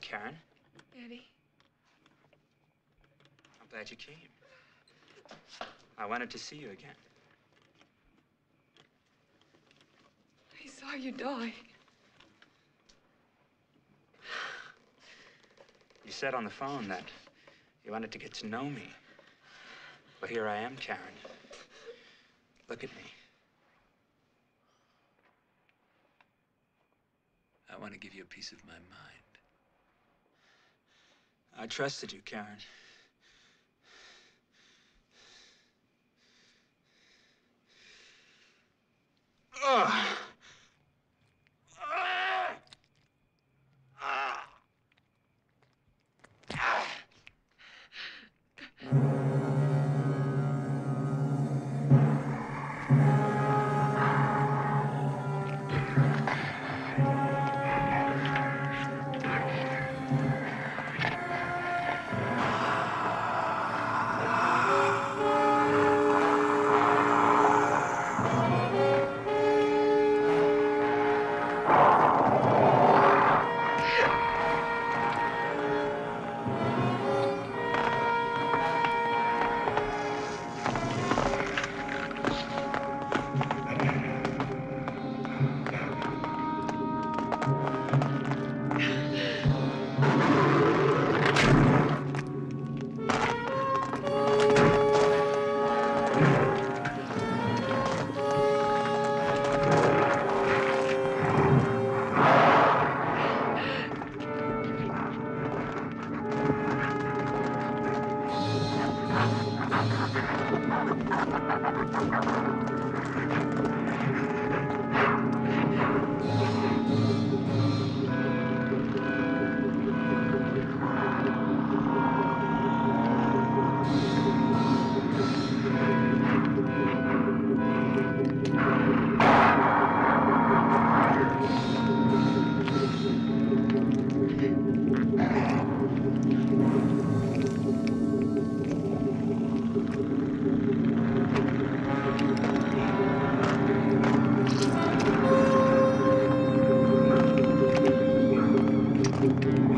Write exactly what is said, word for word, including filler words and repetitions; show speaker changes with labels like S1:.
S1: Karen.
S2: Eddie.
S1: I'm glad you came. I wanted to see you again.
S2: I saw you die.
S1: You said on the phone that you wanted to get to know me. Well, here I am, Karen. Look at me. I want to give you a piece of my mind. I trusted you, Karen. Ugh.
S2: Thank you.